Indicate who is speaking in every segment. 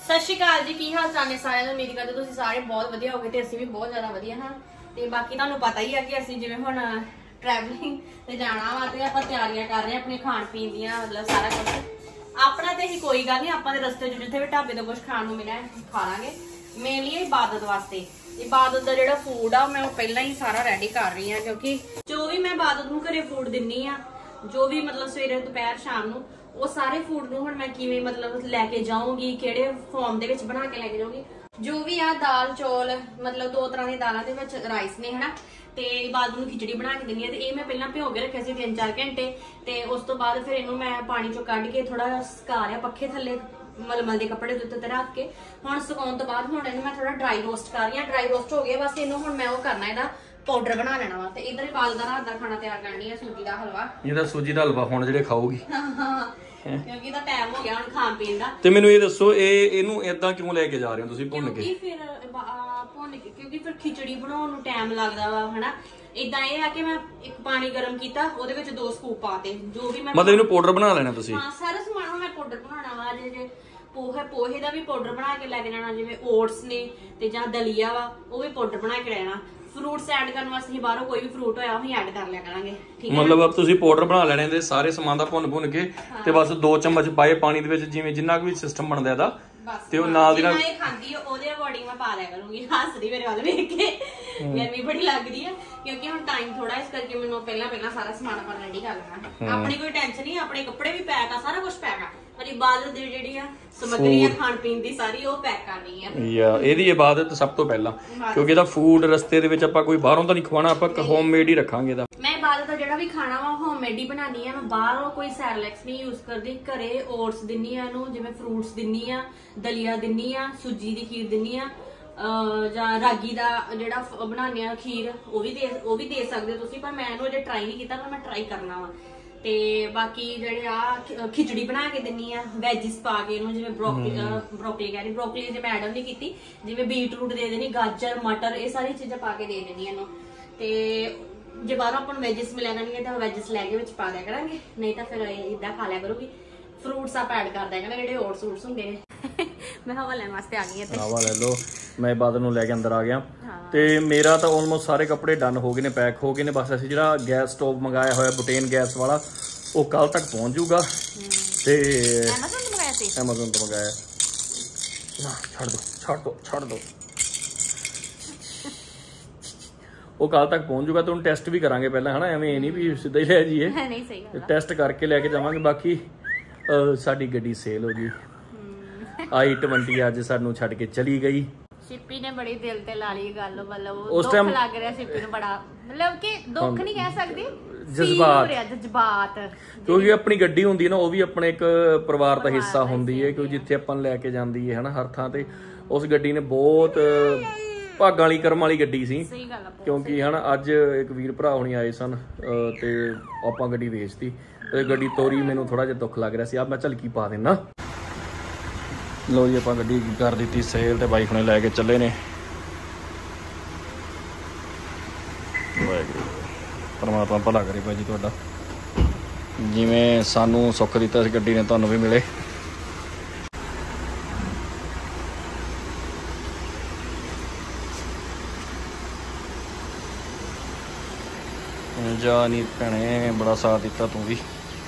Speaker 1: ਸਤਿ ਸ਼੍ਰੀ ਅਕਾਲ ਜੀ, ਕੀ ਹਾਲ ਚਾਲ ਨੇ ਸਾਰਿਆਂ ਦਾ। ਉਮੀਦ ਕਰਦੇ ਤੁਸੀਂ ਸਾਰੇ ਬਹੁਤ ਵਧੀਆ ਹੋਗੇ ਤੇ ਅਸੀਂ ਵੀ ਬਹੁਤ ਜ਼ਿਆਦਾ ਵਧੀਆ ਹਾਂ। ਤੇ ਬਾਕੀ ਤੁਹਾਨੂੰ ਪਤਾ ਹੀ ਆ ਕਿ ਅਸੀਂ ਜਿਵੇਂ ਹੁਣ ਟਰੈਵਲਿੰਗ ਤੇ ਜਾਣਾ ਵਾ ਤੇ ਆਪਾਂ ਤਿਆਰੀਆਂ ਕਰ ਰਹੇ ਆਪਣੇ ਖਾਣ ਪੀਣ ਦੀਆਂ, ਮਤਲਬ ਸਾਰਾ ਕੁਝ ਆਪਣਾ ਤੇ ਹੀ ਕੋਈ ਗੱਲ ਨਹੀਂ। ਆਪਾਂ ਦੇ ਰਸਤੇ 'ਚ ਜਿੱਥੇ ਵੀ ਢਾਬੇ ਤੋਂ ਕੁਝ ਖਾਣ ਨੂੰ ਮਿਲਿਆ ਖਾ ਲਾਂਗੇ। ਮੇਨਲੀ ਇਬਾਦਤ ਵਾਸਤੇ ਇਬਾਦਤ ਦਾ ਜਿਹੜਾ ਫੂਡ ਆ ਮੈਂ ਪਹਿਲਾਂ ਹੀ ਸਾਰਾ ਰੈਡੀ ਕਰ ਰਹੀ ਹਾਂ, ਕਿਉਂਕਿ ਜੋ ਵੀ ਮੈਂ ਇਬਾਦਤ ਨੂੰ ਘਰੇ ਫੂਡ ਦਿੰਨੀ ਆ, ਜੋ ਵੀ ਮਤਲਬ ਸਵੇਰੇ ਦੁਪਹਿਰ ਸ਼ਾਮ ਨੂੰ, ਉਹ ਸਾਰੇ ਫੂਡ ਨੂੰ ਹੁਣ ਮੈਂ ਕਿਵੇਂ ਮਤਲਬ ਲੈ ਕੇ ਜਾਊਂਗੀ, ਕਿਹੜੇ ਫਾਰਮ ਦੇ ਵਿੱਚ ਬਣਾ ਕੇ ਲੈ ਕੇ ਜਾਊਂਗੀ। ਜੋ ਵੀ ਆ ਦਾਲ ਚੌਲ, ਮਤਲਬ 2 ਤਰ੍ਹਾਂ ਦੀ ਦਾਲਾਂ ਦੇ ਵਿੱਚ ਰਾਈਸ ਨੇ ਹਨਾ, ਤੇ ਇਬਾਦਤ ਨੂੰ ਖਿਚੜੀ ਬਣਾ ਕੇ ਦਿੰਦੀ ਆ। ਤੇ ਇਹ ਮੈਂ ਪਹਿਲਾਂ ਭਿਓ ਕੇ ਰੱਖਿਆ ਸੀ 3-4 ਘੰਟੇ, ਤੇ ਉਸ ਤੋਂ ਬਾਅਦ ਫਿਰ ਇਹਨੂੰ ਮੈਂ ਪਾਣੀ ਚੋਂ ਕੱਢ ਕੇ ਥੋੜਾ ਸੁਕਾ ਲਿਆ ਪੱਖੇ ਥੱਲੇ ਮਲਮਲ ਦੇ ਕੱਪੜੇ ਦੇ ਉੱਤੇ ਰੱਖ ਕੇ। ਹੁਣ ਸੁਕਾਉਣ ਤੋਂ ਬਾਅਦ ਹੁਣ ਇਹਨੂੰ ਮੈਂ ਥੋੜਾ ਡਰਾਈ ਰੋਸਟ ਕਰ ਰਹੀ ਹਾਂ। ਡਰਾਈ ਰੋਸਟ ਹੋ ਗਿਆ, ਬਸ ਇਹਨੂੰ ਹੁਣ ਮੈਂ ਉਹ ਕਰਨਾ, ਇਹਦਾ ਪਾਊਡਰ ਬਣਾ ਲੈਣਾ ਵਾ। ਤੇ ਇਧਰ ਇਬਾਦਤ ਦਾ ਰਾਤ ਦਾ ਖਾਣਾ ਤਿਆਰ ਕਰਨੀ ਹੈ, ਸੂਜੀ ਦਾ ਹਲਵਾ।
Speaker 2: ਇਹਦਾ ਸੂਜੀ ਦਾ ਹਲਵਾ ਹੁਣ ਜਿਹੜੇ ਖਾਊਗੀ,
Speaker 1: ਕਿਉਂਕਿ ਇਹਦਾ ਟਾਈਮ ਹੋ ਗਿਆ ਹੁਣ ਖਾਣ ਪੀਣ ਦਾ।
Speaker 2: ਤੇ ਮੈਨੂੰ ਇਹ ਦੱਸੋ, ਇਹਨੂੰ ਏਦਾਂ ਕਿਉਂ ਲੈ ਕੇ ਜਾ ਰਹੇ ਹੋ ਤੁਸੀਂ ਭੁੰਨ ਕੇ?
Speaker 1: ਫਿਰ ਭੁੰਨ ਕੇ ਕਿਉਂਕਿ ਫਿਰ ਖਿਚੜੀ ਬਣਾਉਣ ਨੂੰ ਟਾਈਮ ਲੱਗਦਾ ਵਾ ਹਨਾ। ਇਦਾਂ ਇਹ ਆ ਕਿ ਮੈਂ ਇੱਕ ਪਾਣੀ ਗਰਮ ਕੀਤਾ, ਉਹਦੇ ਵਿੱਚ 2 ਸਕੂਪ ਪਾਤੇ, ਜੋ ਵੀ ਮੈਂ
Speaker 2: ਮਤਲਬ ਇਹਨੂੰ ਪਾਊਡਰ ਬਣਾ ਲੈਣਾ ਤੁਸੀਂ?
Speaker 1: ਹਾਂ, ਸਾਰਾ ਸਮਾਨ ਮੈਂ ਪਾਊਡਰ ਬਣਾਉਣਾ ਵਾ। ਜੇ ਪੋਹੇ ਦਾ ਵੀ ਪਾਊਡਰ ਬਣਾ ਕੇ ਲੈ ਕੇ ਜਾਣਾ, ਜਿਵੇਂ ਓਟਸ ਨੇ ਤੇ ਜਾਂ ਦਲੀਆ ਵਾ, ਉਹ ਵੀ ਪਾਊਡਰ ਬਣਾ ਕੇ ਲੈਣਾ। ਫਰੂਟਸ ਐਡ ਕਰਨ ਵਾਸਤੇ ਬਾਹਰੋਂ ਕੋਈ ਵੀ ਫਰੂਟ ਹੋਇਆ ਉਹ ਐਡ ਕਰ ਲਿਆ ਕਰਾਂਗੇ, ਠੀਕ ਹੈ।
Speaker 2: ਮਤਲਬ ਤੁਸੀਂ ਪਾਊਡਰ ਬਣਾ ਲੈਣੇ ਦੇ ਸਾਰੇ ਸਮਾਨ ਦਾ ਭੁੰਨ ਕੇ, ਤੇ ਬਸ 2 ਚਮਚ ਪਾਏ ਪਾਣੀ ਦੇ ਵਿੱਚ, ਜਿਵੇਂ ਜਿੰਨਾ ਵੀ ਸਿਸਟਮ ਬਣਦਾ ਇਹਦਾ, ਤੇ ਉਹ ਨਾਲ ਦੀ ਨਾਲ
Speaker 1: ਇਹ ਖਾਂਦੀ ਉਹਦੇ ਅਕੋਰਡਿੰਗ ਮੈਂ ਪਾ ਲਿਆ ਕਰੂੰਗੀ। ਹੱਸਦੀ ਮੇਰੇ ਵੱਲ ਵੇਖ ਕੇ, ਗਰਮੀ ਬੜੀ ਲੱਗਦੀ ਹੈ ਕਿਉਂਕਿ ਹੁਣ ਟਾਈਮ ਥੋੜਾ, ਇਸ ਕਰਕੇ ਮੈਨੂੰ ਪਹਿਲਾਂ ਸਾਰਾ ਸਮਾਨ ਆਪਾਂ ਰੈਡੀ ਕਰ ਲੈਣਾ। ਆਪਣੀ ਕੋਈ ਟੈਨਸ਼ਨ ਨਹੀਂ, ਆਪਣੇ ਕੱਪੜੇ ਵੀ ਪੈਕ ਆ, ਸਾਰਾ ਕੁਝ ਪੈਕ ਆ, ਪਰ ਇਬਾਦਤ ਦੀ ਜਿਹੜੀ ਆ ਸਮੱਗਰੀ ਆ ਖਾਣ ਪੀਣ ਦੀ ਸਾਰੀ ਉਹ ਪੈਕ ਕਰਨੀ ਆ।
Speaker 2: ਇਹਦੀ ਇਬਾਦਤ ਸਭ ਤੋਂ ਪਹਿਲਾਂ, ਕਿਉਂਕਿ ਇਹਦਾ ਫੂਡ ਰਸਤੇ ਦੇ ਵਿੱਚ ਆਪਾਂ ਕੋਈ ਬਾਹਰੋਂ ਤਾਂ ਨਹੀਂ ਖਵਾਉਣਾ, ਆਪਾਂ ਹੋਮਮੇਡ ਹੀ ਰੱਖਾਂਗੇ ਇਹਦਾ।
Speaker 1: ਮੈਂ ਇਬਾਦਤ ਦਾ ਜਿਹੜਾ ਵੀ ਖਾਣਾ ਵਾ ਹੋਮਮੇਡ ਹੀ ਬਣਾਉਣੀ ਆ। ਮੈਂ ਬਾਹਰੋਂ ਕੋਈ ਸੈਰਲੈਕਸ ਨਹੀਂ ਯੂਜ਼ ਕਰਦੀ, ਘਰੇ ਓਟਸ ਦਿੰਨੀ ਆ ਇਹਨੂੰ, ਜਿਵੇਂ ਫਰੂਟਸ ਦਿੰਨੀ ਆ, ਦਲੀਆ ਦਿੰਨੀ ਆ, ਸੂਜੀ ਦੀ ਖੀਰ ਦਿੰਨੀ ਆ, ਜਾਂ ਰਾਗੀ ਦਾ ਜਿਹੜਾ ਬਣਾਉਂਦੇ ਆ ਖੀਰ, ਉਹ ਵੀ ਦੇ ਸਕਦੇ ਹੋ ਤੁਸੀਂ, ਪਰ ਮੈਂ ਇਹਨੂੰ ਅਜੇ ਟਰਾਈ ਨਹੀਂ ਕੀਤਾ, ਪਰ ਮੈਂ ਟਰਾਈ ਕਰਨਾ ਵਾ। ਤੇ ਬਾਕੀ ਜਿਹੜੇ ਆ ਖਿਚੜੀ ਬਣਾ ਕੇ ਦਿੰਨੀ ਆ ਵੈਜਿਸ ਪਾ ਕੇ ਇਹਨੂੰ, ਜਿਵੇਂ ਬਰੋਕਲੀ ਕਹਿ ਰਹੀ, ਬਰੋਕਲੀ ਜੇ ਮੈਂ ਐਡ ਨਹੀਂ ਕੀਤੀ, ਜਿਵੇਂ ਬੀਟਰੂਟ ਦੇ ਦੇਣੀ, ਗਾਜਰ, ਮਟਰ, ਇਹ ਸਾਰੀ ਚੀਜ਼ਾਂ ਪਾ ਕੇ ਦੇ ਦੇਣੀ ਇਹਨੂੰ। ਤੇ ਜੇ ਬਾਹਰੋਂ ਆਪਾਂ ਨੂੰ ਵੈਜਿਸ ਮਿਲਿਆ ਕਰਨਗੇ ਤਾਂ ਵੈਜਿਸ ਲੈ ਕੇ ਵਿੱਚ ਪਾ ਦਿਆ ਕਰਾਂਗੇ, ਨਹੀਂ ਤਾਂ ਫਿਰ ਇਦਾਂ ਖਾ ਲਿਆ ਕਰੂਗੀ। ਫਰੂਟਸ ਆਪਾਂ ਐਡ ਕਰ ਦਿਆ ਕਰਾਂਗੇ, ਜਿਹੜੇ ਓਟਸ ਹੁੰਦੇ ਨੇ। ਮੈਂ ਹਵਾ ਲੈਣ ਵਾਸਤੇ ਆ ਗਈ ਹਾਂ,
Speaker 2: ਹਵਾ ਲੈ ਲਓ। ਮੈਂ ਇਬਾਦਤ ਨੂੰ ਲੈ ਕੇ ਅੰਦਰ ਆ ਗਿਆ, ਤੇ ਮੇਰਾ ਤਾਂ ਆਲਮੋਸਟ ਸਾਰੇ ਕੱਪੜੇ ਡਨ ਹੋ ਗਏ ਨੇ, ਪੈਕ ਹੋ ਗਏ ਨੇ। ਬਸ ਅਸੀਂ ਜਿਹੜਾ ਗੈਸ ਸਟੋਵ ਮੰਗਾਇਆ ਹੋਇਆ ਬੁਟੇਨ ਗੈਸ ਵਾਲਾ, ਉਹ ਕੱਲ ਤੱਕ ਪਹੁੰਚ ਜਾਊਗਾ। ਤੇ ਐਮਾਜ਼ਨ ਤੋਂ ਮੰਗਾਇਆ। ਛੱਡ ਦੋ ਉਹ ਕੱਲ ਤੱਕ ਪਹੁੰਚ ਜਾਊਗਾ, ਤੇ ਉਹਨੂੰ ਟੈਸਟ ਵੀ ਕਰਾਂਗੇ ਪਹਿਲਾਂ ਹਨਾ, ਐਵੇਂ ਇਹ ਨਹੀਂ ਵੀ ਸਿੱਧਾ ਹੀ ਲੈ ਜਾਈਏ, ਟੈਸਟ ਕਰਕੇ ਲੈ ਕੇ ਜਾਵਾਂਗੇ। ਬਾਕੀ ਸਾਡੀ ਗੱਡੀ ਸੇਲ ਹੋ ਗਈ, i20 ਅੱਜ ਸਾਨੂੰ ਛੱਡ ਕੇ ਚਲੀ ਗਈ।
Speaker 1: ਸ਼ਿੱਪੀ ਨੇ ਬੜੀ ਦਿਲ ਤੇ ਲਾ ਲਈ ਗੱਲ, ਮਤਲਬ ਦੁੱਖ ਲੱਗ ਰਿਹਾ ਸ਼ਿੱਪੀ ਨੂੰ ਬੜਾ, ਮਤਲਬ ਕਿ ਦੁੱਖ ਨਹੀਂ ਕਹਿ ਸਕਦੇ, ਜਜ਼ਬਾਤ।
Speaker 2: ਕਿਉਂਕਿ ਆਪਣੀ ਗੱਡੀ ਹੁੰਦੀ ਹੈ ਨਾ, ਉਹ ਵੀ ਆਪਣੇ ਇੱਕ ਪਰਿਵਾਰ ਦਾ ਹਿੱਸਾ ਹੁੰਦੀ ਹੈ, ਕਿਉਂਕਿ ਜਿੱਥੇ ਆਪਾਂ ਨੂੰ ਲੈ ਕੇ ਜਾਂਦੀ ਹੈ ਹਨਾ ਹਰ ਥਾਂ ਤੇ। ਉਸ ਗੱਡੀ ਨੇ ਬਹੁਤ ਭਾਗਾਂ ਵਾਲੀ ਕਰਮ ਵਾਲੀ ਗੱਡੀ ਸੀ, ਕਿਉਂਕਿ ਹਨਾ ਅੱਜ ਇੱਕ ਵੀਰ ਭਰਾ ਹੋਣੀ ਆਏ ਸਨ, ਤੇ ਆਪਾਂ ਗੱਡੀ ਵੇਚਤੀ, ਤੇ ਗੱਡੀ ਤੋਰੀ। ਮੈਨੂੰ ਥੋੜਾ ਜਿਹਾ ਦੁੱਖ ਲੱਗ ਰਿਹਾ ਸੀ, ਆ ਮੈਂ ਝਲਕੀ ਪਾ ਦੇਣਾ। ਲੋ ਜੀ, ਆਪਾਂ ਗੱਡੀ ਕਰ ਦਿੱਤੀ ਸੇਲ, ਤੇ ਬਾਈਕ ਨੇ ਲੈ ਕੇ ਚੱਲੇ ਨੇ। ਵਾਹਿਗੁਰੂ ਪਰਮਾਤਮਾ ਭਲਾ ਕਰੇ ਭਾਈ ਜੀ ਤੁਹਾਡਾ, ਜਿਵੇਂ ਸਾਨੂੰ ਸੁੱਖ ਦਿੱਤਾ ਸੀ ਗੱਡੀ ਨੇ, ਤੁਹਾਨੂੰ ਵੀ ਮਿਲੇ। ਜਾ ਨੀ ਭੈਣੇ, ਬੜਾ ਸਾਥ ਦਿੱਤਾ ਤੂੰ ਵੀ।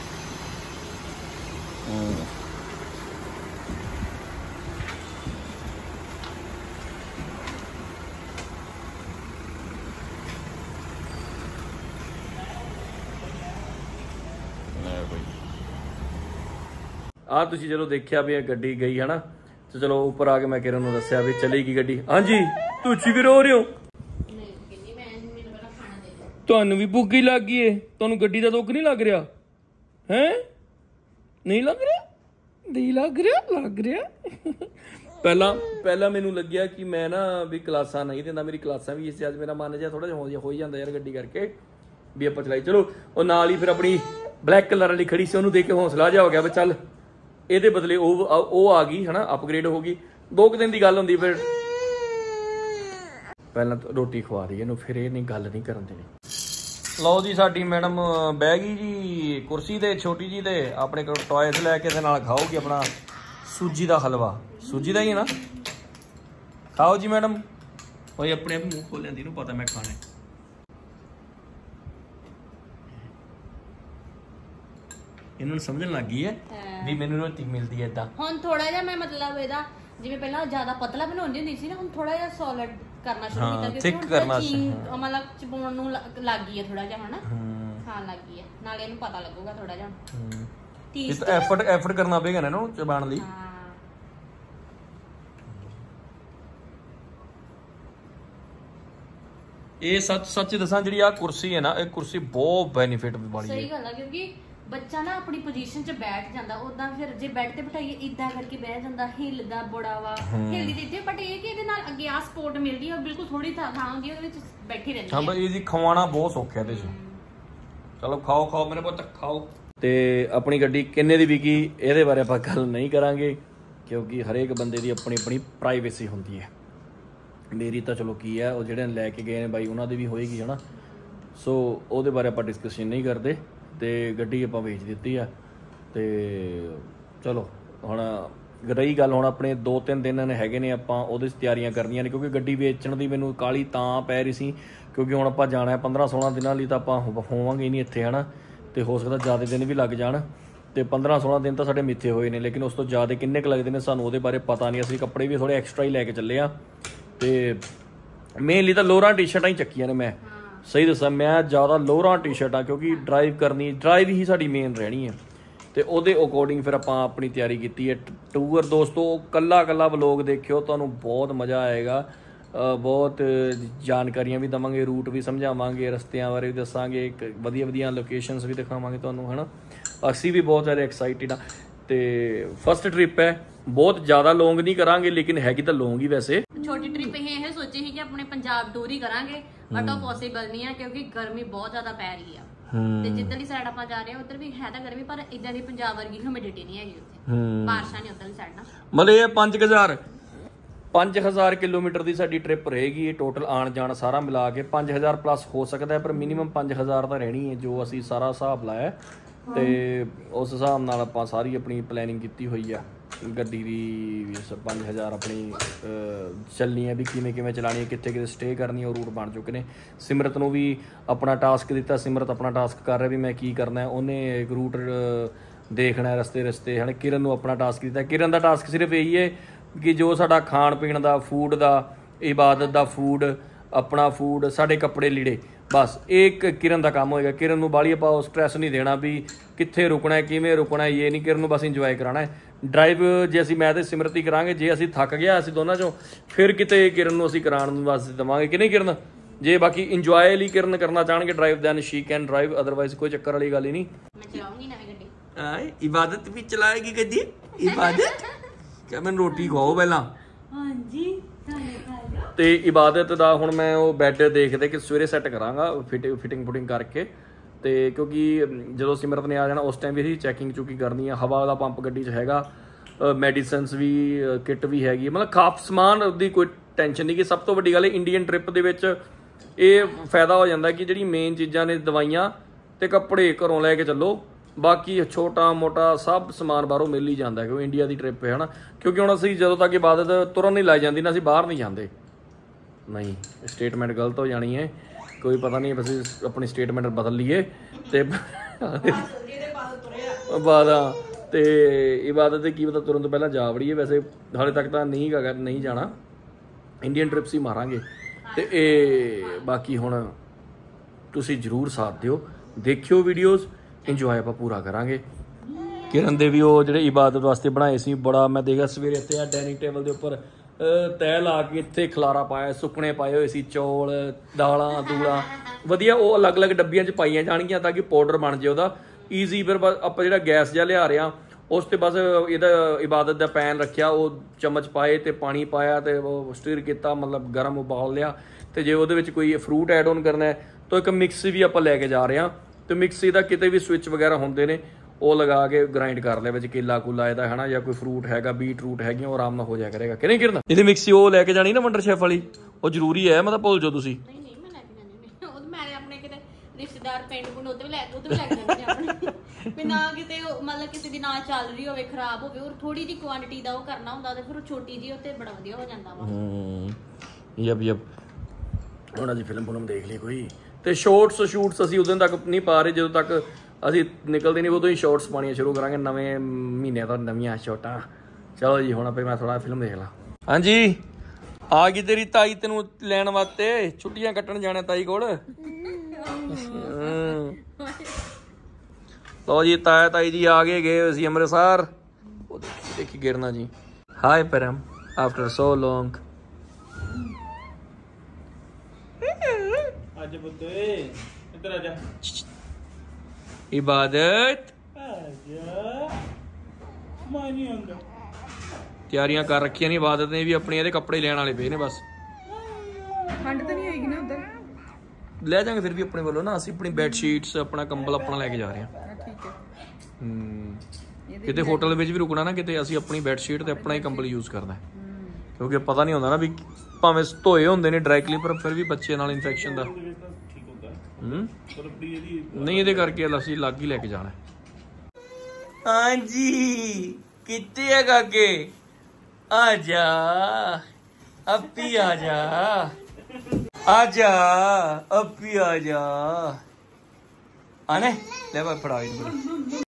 Speaker 2: ਆ ਤੁਸੀਂ ਚਲੋ ਦੇਖਿਆ ਵੀ ਇਹ ਗੱਡੀ ਗਈ ਹਨਾ, ਤੇ ਚਲੋ ਉੱਪਰ ਆ ਕੇ ਮੈਂ ਕਿਰਨ ਨੂੰ ਦੱਸਿਆ ਵੀ ਚਲੇਗੀ ਗੱਡੀ। ਹਾਂਜੀ, ਤੁਸੀਂ ਵੀ ਰੋ ਰਹੇ ਹੋ? ਤੁਹਾਨੂੰ ਵੀ ਭੁੱਖ ਹੀ ਲੱਗ ਗਈ ਏ? ਤੁਹਾਨੂੰ ਗੱਡੀ ਦਾ ਦੁੱਖ ਨਹੀਂ ਲੱਗ ਰਿਹਾ ਹੈ? ਨਹੀਂ ਲੱਗ ਰਿਹਾ? ਨਹੀਂ ਲੱਗ ਰਿਹਾ? ਲੱਗ ਰਿਹਾ। ਪਹਿਲਾਂ ਮੈਨੂੰ ਲੱਗਿਆ ਕਿ ਮੈਂ ਨਾ ਵੀ ਕਲਾਸਾਂ ਨਹੀਂ ਦਿੰਦਾ, ਮੇਰੀ ਕਲਾਸਾਂ ਵੀ ਇਸ ਅੱਜ ਮੇਰਾ ਮਨ ਜਿਹਾ ਥੋੜਾ ਜਿਹਾ ਹੋ ਹੀ ਜਾਂਦਾ ਯਾਰ ਗੱਡੀ ਕਰਕੇ, ਵੀ ਆਪਾਂ ਚਲਾਈ। ਚਲੋ ਉਹ ਨਾਲ ਹੀ ਫਿਰ ਆਪਣੀ ਬਲੈਕ ਕਲਰ ਵਾਲੀ ਖੜੀ ਸੀ, ਉਹਨੂੰ ਦੇਖ ਕੇ ਹੌਸਲਾ ਜਿਹਾ ਹੋ ਗਿਆ ਵੀ ਚੱਲ ਇਹਦੇ ਬਦਲੇ ਉਹ ਆ ਗਈ ਹਨਾ, ਅਪਗ੍ਰੇਡ ਹੋ ਗਈ। 2 ਦਿਨ ਦੀ ਗੱਲ ਹੁੰਦੀ, ਫਿਰ ਪਹਿਲਾਂ ਰੋਟੀ ਖਵਾ ਦਈਏ ਇਹਨੂੰ, ਫਿਰ ਇਹ ਨਹੀਂ ਗੱਲ ਨਹੀਂ ਕਰਨ ਦੇਣੀ। ਲਓ ਜੀ, ਸਾਡੀ ਮੈਡਮ ਬਹਿ ਗਈ ਜੀ ਕੁਰਸੀ ਤੇ ਛੋਟੀ ਜੀ ਤੇ, ਆਪਣੇ ਕੋਲ ਟੌਇਸ ਲੈ ਕੇ ਤੇ ਨਾਲ ਖਾਓਗੀ ਆਪਣਾ ਸੂਜੀ ਦਾ ਹਲਵਾ। ਸੂਜੀ ਦਾ ਹੀ ਹੈ ਨਾ। ਖਾਓ ਜੀ ਮੈਡਮ। ਓਏ ਆਪਣੇ ਆਪ ਮੂੰਹ ਖੋਲ ਲੈਂਦੀ, ਨੂੰ ਪਤਾ ਮੈਂ ਖਾਣਾ। ਇਹਨਾਂ ਨੂੰ ਸਮਝਣ ਲੱਗ ਗਈ ਹੈ ਵੀ ਮੈਨੂੰ ਰੋਟੀ ਮਿਲਦੀ ਹੈ ਇਦਾਂ।
Speaker 1: ਹੁਣ ਥੋੜਾ ਜਿਹਾ ਮੈਂ ਮਤਲਬ ਇਹਦਾ ਜਿਵੇਂ ਪਹਿਲਾਂ ਜ਼ਿਆਦਾ ਪਤਲਾ ਬਣਾਉਂਦੀ ਹੁੰਦੀ ਸੀ ਨਾ, ਹੁਣ ਥੋੜਾ ਜਿਹਾ ਸੋਲਿਡ ਕਰਨਾ ਸ਼ੁਰੂ ਕੀਤਾ ਕਿਉਂਕਿ
Speaker 2: thick ਕਰਨਾ
Speaker 1: ਮਤਲਬ ਚਬਾਉਣ ਨੂੰ ਲੱਗ ਗਈ ਹੈ ਥੋੜਾ ਜਿਹਾ ਹਨਾ। ਖਾਣ ਲੱਗ ਗਈ ਹੈ, ਨਾਲੇ ਇਹਨੂੰ ਪਤਾ ਲੱਗੂਗਾ ਥੋੜਾ ਜਿਹਾ।
Speaker 2: ਇਸ ਐਫਰਟ ਕਰਨਾ ਪਏਗਾ ਨਾ ਇਹਨੂੰ ਚਬਾਉਣ ਲਈ। ਇਹ ਸੱਚ ਦੱਸਾਂ, ਜਿਹੜੀ ਆ ਕੁਰਸੀ ਹੈ ਨਾ, ਇਹ ਕੁਰਸੀ ਬਹੁਤ ਬੈਨੀਫਿਟ ਵਾਲੀ ਹੈ।
Speaker 1: ਸਹੀ ਗੱਲ ਆ, ਕਿਉਂਕਿ ਬੱਚਾ ਨਾ ਆਪਣੀ ਪੋਜੀਸ਼ਨ 'ਚ ਬੈਠ ਜਾਂਦਾ। ਉਦਾਂ ਫਿਰ ਜੇ ਬੈੱਡ ਤੇ ਬਿਠਾਈਏ ਇਦਾਂ ਕਰਕੇ ਬਹਿ ਜਾਂਦਾ, ਹਿੱਲਦਾ ਬੜਾ ਵਾ, ਹਿੱਲਦੀ ਦਿੱਤੇ। ਬਟ ਇਹ ਕਿ ਇਹਦੇ ਨਾਲ ਅੱਗੇ ਆ ਸਪੋਰਟ ਮਿਲਦੀ ਹੈ, ਬਿਲਕੁਲ ਥੋੜੀ ਥਾਂ ਹੁੰਦੀ ਉਹਦੇ ਵਿੱਚ ਬੈਠੀ ਰਹਿੰਦੀ ਹੈ।
Speaker 2: ਹਾਂ ਬਈ, ਇਹਦੀ ਖਵਾਉਣਾ ਬਹੁਤ ਸੌਖਾ ਇਹਦੇ 'ਚ। ਚਲੋ ਖਾਓ ਮੇਰੇ ਪੁੱਤ ਖਾਓ। ਤੇ ਆਪਣੀ ਗੱਡੀ ਕਿੰਨੇ ਦੀ ਵਿਕੀ ਇਹਦੇ ਬਾਰੇ ਆਪਾਂ ਗੱਲ ਨਹੀਂ ਕਰਾਂਗੇ, ਕਿਉਂਕਿ ਹਰੇਕ ਬੰਦੇ ਦੀ ਆਪਣੀ ਆਪਣੀ ਪ੍ਰਾਈਵੇਸੀ ਹੁੰਦੀ ਹੈ। ਮੇਰੀ ਤਾਂ ਚਲੋ ਕੀ ਹੈ, ਉਹ ਜਿਹੜੇ ਲੈ ਕੇ ਗਏ ਨੇ ਬਾਈ ਉਹਨਾਂ ਦੀ ਵੀ ਹੋਏਗੀ ਹੈ ਨਾ, ਸੋ ਉਹਦੇ ਬਾਰੇ ਆਪਾਂ ਡਿਸਕਸ਼ਨ ਨਹੀਂ ਕਰਦੇ। ਤੇ ਗੱਡੀ ਆਪਾਂ ਵੇਚ ਦਿੱਤੀ ਆ। ਤੇ ਚਲੋ ਹੁਣ ਰਹੀ ਗੱਲ, ਹੁਣ ਆਪਣੇ 2-3 ਦਿਨ ਹੈਗੇ ਨੇ, ਆਪਾਂ ਉਹਦੇ 'ਚ ਤਿਆਰੀਆਂ ਕਰਨੀਆਂ ਨੇ, ਕਿਉਂਕਿ ਗੱਡੀ ਵੇਚਣ ਦੀ ਮੈਨੂੰ ਕਾਹਲੀ ਤਾਂ ਪੈ ਰਹੀ ਸੀ ਕਿਉਂਕਿ ਹੁਣ ਆਪਾਂ ਜਾਣਾ 15-16 ਦਿਨਾਂ ਲਈ, ਤਾਂ ਆਪਾਂ ਹੋਵਾਂਗੇ ਹੀ ਨਹੀਂ ਇੱਥੇ ਹੈ ਨਾ। ਤੇ ਹੋ ਸਕਦਾ ਜ਼ਿਆਦਾ ਦਿਨ ਵੀ ਲੱਗ ਜਾਣ, ਤੇ 15-16 ਦਿਨ ਤਾਂ ਸਾਡੇ ਮਿੱਥੇ ਹੋਏ ਨੇ, ਲੇਕਿਨ ਉਸ ਤੋਂ ਜ਼ਿਆਦਾ ਕਿੰਨੇ ਕੁ ਲੱਗਦੇ ਨੇ ਸਾਨੂੰ ਉਹਦੇ ਬਾਰੇ ਪਤਾ ਨਹੀਂ। ਅਸੀਂ ਕੱਪੜੇ ਵੀ ਥੋੜੇ ਐਕਸਟਰਾ ਹੀ ਲੈ ਕੇ ਚੱਲੇ ਆ। ਤੇ ਮੇਨਲੀ ਤਾਂ ਲੋਅਰਾਂ ਟੀ-ਸ਼ਰਟਾਂ ਹੀ ਚੱਕੀਆਂ ਨੇ ਮੈਂ, ਸਹੀ ਦੱਸਾਂ ਮੈਂ ਜ਼ਿਆਦਾ ਲੋਅਰਾਂ ਟੀ-ਸ਼ਰਟਾਂ, ਕਿਉਂਕਿ ਡਰਾਈਵ ਹੀ ਸਾਡੀ ਮੇਨ ਰਹਿਣੀ ਹੈ। ਤੇ ਉਹਦੇ ਅਕੋਰਡਿੰਗ ਫਿਰ ਆਪਾਂ ਆਪਣੀ ਤਿਆਰੀ ਕੀਤੀ ਹੈ। ਟੂਰ ਦੋਸਤੋ ਕੱਲਾ ਵਲੋਗ ਦੇਖਿਓ, ਤੁਹਾਨੂੰ ਬਹੁਤ ਮਜ਼ਾ ਆਏਗਾ। ਬਹੁਤ ਜਾਣਕਾਰੀਆਂ ਵੀ ਦੇਵਾਂਗੇ, ਰੂਟ ਵੀ ਸਮਝਾਵਾਂਗੇ, ਰਸਤਿਆਂ ਬਾਰੇ ਵੀ ਦੱਸਾਂਗੇ, ਵਧੀਆ ਲੋਕੇਸ਼ਨਸ ਵੀ ਦਿਖਾਵਾਂਗੇ ਤੁਹਾਨੂੰ ਹੈ ਨਾ। ਅਸੀਂ ਵੀ ਬਹੁਤ ਜ਼ਿਆਦਾ ਐਕਸਾਈਟਿਡ ਆ। ਤੇ ਫਸਟ ਟ੍ਰਿਪ ਹੈ, ਬਹੁਤ ਜ਼ਿਆਦਾ ਲੌਂਗ ਨਹੀਂ ਕਰਾਂਗੇ, ਲੇਕਿਨ ਹੈਗੀ ਤਾਂ ਲੌਂਗ ਹੀ ਵੈਸੇ।
Speaker 1: ਛੋਟੀ ਟ੍ਰਿਪ ਇਹ ਸੋਚੀ ਸੀ ਕਿ ਆਪਣੇ ਪੰਜਾਬ ਟੂਰ ਹੀ ਕਰਾਂਗੇ, ਬਟ ਉਹ ਪੋਸੀਬਲ ਨਹੀਂ ਹੈ ਕਿਉਂਕਿ ਗਰਮੀ ਬਹੁਤ ਜ਼ਿਆਦਾ ਪੈ ਰਹੀ ਆ। ਤੇ ਜਿੱਧਰਲੀ ਸਾਈਡ ਆਪਾਂ ਜਾ ਰਹੇ ਹਾਂ ਉਧਰ ਵੀ ਹੈ ਤਾਂ ਗਰਮੀ, ਪਰ ਇਦਾਂ ਦੀ ਪੰਜਾਬ ਵਰਗੀ ਹਿਊਮਿਡਿਟੀ ਨਹੀਂ ਹੈਗੀ ਉੱਥੇ, ਬਾਰਿਸ਼ਾਂ ਨਹੀਂ ਉਧਰਲੀ ਸਾਈਡ ਨਾਲ।
Speaker 2: ਮਤਲਬ ਇਹ 5000 ਕਿਲੋਮੀਟਰ ਦੀ ਸਾਡੀ ਟ੍ਰਿਪ ਰਹੇਗੀ ਟੋਟਲ, ਆਣ ਜਾਣ ਸਾਰਾ ਮਿਲਾ ਕੇ 5000 ਪਲੱਸ ਹੋ ਸਕਦਾ, ਪਰ ਮਿਨੀਮਮ 5000 ਤਾਂ ਰਹਿਣੀ ਹੈ ਜੋ ਅਸੀਂ ਸਾਰਾ ਹਿਸਾਬ ਲਾਇਆ। ਤੇ ਉਸ ਹਿਸਾਬ ਨਾਲ ਆਪਾਂ ਸਾਰੀ ਆਪਣੀ ਪਲੈਨਿੰਗ ਕੀਤੀ ਹੋਈ ਆ ਗੱਡੀ ਦੀ। 5000 ਆਪਣੀ ਚੱਲਣੀ ਹੈ ਵੀ ਕਿਵੇਂ ਚਲਾਣੀ ਹੈ, ਕਿੱਥੇ ਸਟੇ ਕਰਨੀ ਹੈ, ਉਹ ਰੂਟ ਬਣ ਚੁੱਕੇ ਨੇ। ਸਿਮਰਤ ਨੂੰ ਵੀ ਆਪਣਾ ਟਾਸਕ ਦਿੱਤਾ, ਸਿਮਰਤ ਆਪਣਾ ਟਾਸਕ ਕਰ ਰਿਹਾ ਵੀ ਮੈਂ ਕੀ ਕਰਨਾ। ਉਹਨੇ ਇੱਕ ਰੂਟ ਦੇਖਣਾ ਰਸਤੇ ਹੈ ਨਾ। ਕਿਰਨ ਨੂੰ ਆਪਣਾ ਟਾਸਕ ਦਿੱਤਾ। ਕਿਰਨ ਦਾ ਟਾਸਕ ਸਿਰਫ ਇਹੀ ਹੈ ਕਿ ਜੋ ਸਾਡਾ ਖਾਣ ਪੀਣ ਦਾ, ਫੂਡ ਦਾ, ਇਬਾਦਤ ਦਾ ਫੂਡ, ਆਪਣਾ ਫੂਡ, ਸਾਡੇ ਕੱਪੜੇ ਲੀੜੇ, ਬਸ ਇਹ ਕਿਰਨ ਦਾ ਕੰਮ ਹੋਏਗਾ। ਕਿਰਨ ਨੂੰ ਬਾਹਲੀ ਆਪਾਂ ਸਟ੍ਰੈਸ ਨਹੀਂ ਦੇਣਾ ਵੀ ਕਿੱਥੇ ਰੁਕਣਾ, ਕਿਵੇਂ ਰੁਕਣਾ, ਇਹ ਨਹੀਂ। ਕਿਰਨ ਨੂੰ ਬਸ ਇੰਜੋਏ ਕਰਾਉਣਾ ਹੈ। ਡਰਾਈਵ ਜੇ ਅਸੀਂ ਮੈਂ ਤੇ ਸਿਮਰਤ ਹੀ ਕਰਾਂਗੇ। ਜੇ ਅਸੀਂ ਥੱਕ ਗਿਆ ਅਸੀਂ ਦੋਨਾਂ ਚੋਂ, ਫਿਰ ਕਿਤੇ ਕਿਰਨ ਨੂੰ ਅਸੀਂ ਕਰਾਉਣ ਨੂੰ ਵਾਸਤੇ ਦੇਵਾਂਗੇ ਕਿ ਨਹੀਂ ਕਿਰਨ। ਜੇ ਬਾਕੀ ਇੰਜੋਏ ਲਈ ਕਿਰਨ ਕਰਨਾ ਚਾਹਣਗੇ drive, then she can drive, otherwise ਕੋਈ ਚੱਕਰ ਵਾਲੀ ਗੱਲ ਹੀ ਨਹੀਂ।
Speaker 1: ਮੈਂ ਚਲਾਉਂਗੀ ਨਵੀਂ ਗੱਡੀ।
Speaker 2: ਇਬਾਦਤ ਵੀ ਚਲਾਏਗੀ ਗੱਡੀ। ਇਬਾਦਤ ਕਿ ਮੈਨੂੰ ਰੋਟੀ ਖਵਾਓ ਪਹਿਲਾਂ।
Speaker 1: ਹਾਂਜੀ
Speaker 2: ਤੇ ਇਬਾਦਤ ਦਾ ਹੁਣ ਮੈਂ ਉਹ ਬੈੱਡ ਦੇਖਦੇ ਕਿ ਸਵੇਰੇ ਸੈੱਟ ਕਰਾਂਗਾ, ਫਿਟਿੰਗ ਕਰਕੇ। ਤੇ ਕਿਉਂਕਿ ਜਦੋਂ ਸਿਮਰਤ ਨੇ ਆ ਜਾਣਾ ਉਸ ਟਾਈਮ ਵੀ ਅਸੀਂ ਚੈਕਿੰਗ ਕਰਨੀ ਆ। ਹਵਾ ਦਾ ਪੰਪ ਗੱਡੀ 'ਚ ਹੈਗਾ, ਮੈਡੀਸਨਸ ਵੀ, ਕਿੱਟ ਵੀ ਹੈਗੀ, ਮਤਲਬ ਖਾਸ ਸਮਾਨ ਦੀ ਕੋਈ ਟੈਨਸ਼ਨ ਨਹੀਂ। ਕਿ ਸਭ ਤੋਂ ਵੱਡੀ ਗੱਲ ਇੰਡੀਅਨ ਟ੍ਰਿਪ ਦੇ ਵਿੱਚ ਇਹ ਫਾਇਦਾ ਹੋ ਜਾਂਦਾ ਕਿ ਜਿਹੜੀ ਮੇਨ ਚੀਜ਼ਾਂ ਨੇ, ਦਵਾਈਆਂ ਤੇ ਕੱਪੜੇ ਘਰੋਂ ਲੈ ਕੇ ਚੱਲੋ, ਬਾਕੀ ਛੋਟਾ ਮੋਟਾ ਸਭ ਸਮਾਨ ਬਾਹਰੋਂ ਮਿਲ ਹੀ ਜਾਂਦਾ ਕਿਉਂਕਿ ਇੰਡੀਆ ਦੀ ਟ੍ਰਿਪ ਹੈ ਨਾ। ਕਿਉਂਕਿ ਹੁਣ ਅਸੀਂ ਜਦੋਂ ਤੱਕ ਇਬਾਦਤ ਤੁਰਨ ਨਹੀਂ ਲੱਗ ਜਾਂਦੀ ਨਾ, ਅਸੀਂ ਬਾਹਰ ਨਹੀਂ ਜਾਂਦੇ। ਨਹੀਂ, ਸਟੇਟਮੈਂਟ ਗਲਤ ਹੋ ਜਾਣੀ ਹੈ, ਕੋਈ ਪਤਾ ਨਹੀਂ, ਬਸ ਆਪਣੀ ਸਟੇਟਮੈਂਟ ਬਦਲ ਲਈਏ। ਤੇ ਤੇ ਇਬਾਦਤ ਦੇ ਕੀ ਪਤਾ ਤੁਰਨ ਤੋਂ ਪਹਿਲਾਂ ਜਾ ਵੜੀਏ। ਵੈਸੇ ਹਾਲੇ ਤੱਕ ਤਾਂ ਨਹੀਂ ਜਾਣਾ, ਇੰਡੀਅਨ ਟ੍ਰਿਪਸ ਹੀ ਮਾਰਾਂਗੇ। ਤੇ ਇਹ ਬਾਕੀ ਹੁਣ ਤੁਸੀਂ ਜ਼ਰੂਰ ਸਾਥ ਦਿਓ, ਦੇਖਿਓ ਵੀਡੀਓਜ਼, ਇੰਜੋਏ ਆਪਾਂ ਪੂਰਾ ਕਰਾਂਗੇ। ਕਿਰਨ ਦੇ ਵੀ ਉਹ ਜਿਹੜੇ ਇਬਾਦਤ ਵਾਸਤੇ ਬਣਾਏ ਸੀ, ਬੜਾ ਮੈਂ ਦੇਖਿਆ ਸਵੇਰੇ ਇੱਥੇ ਆ ਡਾਈਨਿੰਗ ਟੇਬਲ ਦੇ ਉੱਪਰ ਤੈਅ ਲਾ ਕੇ ਇੱਥੇ ਖਲਾਰਾ ਪਾਇਆ, ਸੁੱਕਣੇ ਪਾਏ ਹੋਏ ਸੀ, ਚੌਲ, ਦਾਲਾਂ ਦੂਲਾਂ ਵਧੀਆ, ਉਹ ਅਲੱਗ-ਅਲੱਗ ਡੱਬੀਆਂ 'ਚ ਪਾਈਆਂ ਜਾਣਗੀਆਂ ਤਾਂ ਕਿ ਪਾਊਡਰ ਬਣ ਜਾਏ ਉਹਦਾ ਈਜ਼ੀ। ਫਿਰ ਬਸ ਆਪਾਂ ਜਿਹੜਾ ਗੈਸ ਜਿਹਾ ਲਿਆ ਰਹੇ ਹਾਂ ਉਸ 'ਤੇ ਬਸ ਇਹਦਾ ਇਬਾਦਤ ਦਾ ਪੈਨ ਰੱਖਿਆ, ਉਹ ਚਮਚ ਪਾਏ ਤੇ ਪਾਣੀ ਪਾਇਆ ਤੇ ਉਹ ਸਟੀਰ ਕੀਤਾ, ਮਤਲਬ ਗਰਮ ਉਬਾਲ ਲਿਆ। ਤੇ ਜੇ ਉਹਦੇ ਵਿੱਚ ਕੋਈ ਫਰੂਟ ਐਡ ਔਨ ਕਰਨਾ ਹੈ ਤਾਂ ਇੱਕ ਮਿਕਸੀ ਵੀ ਆਪਾਂ ਲੈ ਕੇ ਜਾ ਰਹੇ ਹਾਂ। ਤੇ ਮਿਕਸੀ ਦਾ ਕਿਤੇ ਵੀ ਸਵਿਚ ਵਗੈਰਾ ਹੁੰਦੇ ਨੇ ਉਹ ਲਗਾ ਕੇ ਗ੍ਰਾਈਂਡ ਕਰ ਲਿਆ, ਵਿੱਚ ਕੇਲਾ ਕੂਲਾ ਇਹਦਾ ਹੈ ਨਾ, ਜਾਂ ਕੋਈ ਫਰੂਟ ਹੈਗਾ, ਬੀਟ ਰੂਟ ਹੈਗੀਆਂ, ਉਹ ਆਰਾਮ ਨਾਲ ਹੋ ਜਾਇਆ ਕਰੇਗਾ ਕਿ ਨਹੀਂ ਕਿਰਨ। ਇਹਦੀ ਮਿਕਸੀ ਉਹ ਲੈ ਕੇ ਜਾਣੀ ਨਾ ਵੰਡਰ ਸ਼ੈਫ ਵਾਲੀ, ਉਹ ਜ਼ਰੂਰੀ ਹੈ, ਮਤਲਬ ਭੁੱਲ ਜਾਓ ਤੁਸੀਂ।
Speaker 1: ਨਹੀਂ ਮੈਂ ਲੈ ਕੇ ਜਾਂਦੀ, ਉਹ ਮੈਂ ਆਪਣੇ ਕਿਤੇ ਰਿਸ਼ਤੇਦਾਰ ਪਿੰਡ ਪੁੰਡ ਉੱਥੇ ਵੀ ਲੈ ਕੇ ਜਾਂਦੇ ਆਪਣੇ। ਵੀ ਨਾ ਕਿਤੇ ਮਤਲਬ ਕਿਸੇ ਦੀ ਨਾ ਚੱਲ ਰਹੀ ਹੋਵੇ ਖਰਾਬ ਹੋਵੇ ਔਰ ਥੋੜੀ ਜਿਹੀ ਕੁਆਂਟੀਟੀ ਦਾ ਉਹ ਕਰਨਾ ਹੁੰਦਾ ਤੇ ਫਿਰ ਉਹ ਛੋਟੀ ਜਿਹੀ ਉੱਤੇ ਬੜਾ ਵਧੀਆ ਹੋ ਜਾਂਦਾ ਵਾ
Speaker 2: ਯਪ ਹੁਣ ਅਸੀਂ ਫਿਲਮ ਦੇਖ ਲਈ ਕੋਈ ਤੇ ਸ਼ੂਟਸ ਅਸੀਂ ਉਦੋਂ ਤੱਕ ਨਹੀਂ ਪਾ ਰਹੇ ਜਦੋਂ ਤੱਕ ਅਸੀਂ ਨਿਕਲਦੇ ਨਹੀਂ ਉਦੋਂ ਹੀ ਸ਼ਾਰਟਸ ਪਾਉਣੀਆਂ ਸ਼ੁਰੂ ਕਰਾਂਗੇ ਨਵੇਂ ਮਹੀਨੇ ਤੋਂ ਨਵੀਆਂ ਸ਼ਾਰਟਾਂ। ਚਲੋ ਜੀ ਹੁਣ ਆਪੇ ਮੈਂ ਥੋੜਾ ਫਿਲਮ ਦੇਖ ਲਾਂ। ਹਾਂਜੀ ਆ ਗਈ ਤੇਰੀ ਤਾਈ ਤੈਨੂੰ ਲੈਣ ਵਾਸਤੇ ਛੁੱਟੀਆਂ ਕੱਟਣ ਜਾਣਾ ਤਾਈ ਕੋਲ। ਲਓ ਜੀ ਤਾਈ ਜੀ ਆ ਗਏ ਅਸੀਂ ਅੰਮ੍ਰਿਤਸਰ। ਉਹ ਦੇਖੀ ਗਿਰਨਾ ਜੀ। Hi Param after so long.
Speaker 3: ਅੱਜ ਪੁੱਤੇ ਇੱਧਰ ਆ ਜਾ।
Speaker 2: ਇਬਾਦਤ
Speaker 3: ਆਜਾ ਮੈਂ ਨਹੀਂ ਆਉਂਦਾ।
Speaker 2: ਤਿਆਰੀਆਂ ਕਰ ਰੱਖੀਆਂ ਨੇ ਇਬਾਦਤ ਨੇ ਵੀ ਆਪਣੀ ਇਹਦੇ ਕੱਪੜੇ ਲੈਣ ਵਾਲੇ ਪਏ ਨੇ ਬਸ।
Speaker 4: ਠੰਡ ਤਾਂ ਨਹੀਂ ਹੋਏਗੀ ਨਾ ਉਧਰ?
Speaker 2: ਲੈ ਜਾਾਂਗੇ ਫਿਰ ਵੀ ਆਪਣੇ ਵੱਲੋਂ ਨਾ ਅਸੀਂ ਆਪਣੀ ਬੈੱਡ ਸ਼ੀਟਸ ਆਪਣਾ ਕੰਬਲ ਆਪਣਾ ਲੈ ਕੇ ਜਾ ਰਹੇ ਹਾਂ।
Speaker 4: ਠੀਕ ਹੈ।
Speaker 2: ਕਿਤੇ ਹੋਟਲ ਵਿੱਚ ਵੀ ਰੁਕਣਾ ਨਾ ਕਿਤੇ ਅਸੀਂ ਆਪਣੀ ਬੈੱਡ ਸ਼ੀਟ ਤੇ ਆਪਣਾ ਹੀ ਕੰਬਲ ਯੂਜ਼ ਕਰਨਾ ਕਿਉਂਕਿ ਪਤਾ ਨਹੀਂ ਹੁੰਦਾ ਨਾ ਵੀ ਭਾਵੇਂ ਧੋਏ ਹੁੰਦੇ ਨੇ ਡਰਾਈ ਕਲੀਨ ਪਰ ਫਿਰ ਵੀ ਬੱਚੇ ਨਾਲ ਇਨਫੈਕਸ਼ਨ ਦਾ ਨਹੀਂ ਇਹਦੇ ਕਰਕੇ ਅਸੀਂ ਲੱਗ ਹੀ ਲੈ ਕੇ ਜਾਣਾ। ਹਾਂਜੀ ਕਿੱਥੇ ਹੈ ਕਾਕੇ ਆ ਜਾ ਅੱਪੀ ਆ ਜਾ ਆਜਾ ਅੱਪੀ ਆ ਜਾ ਆਨੇ ਲੈ ਫੜਾ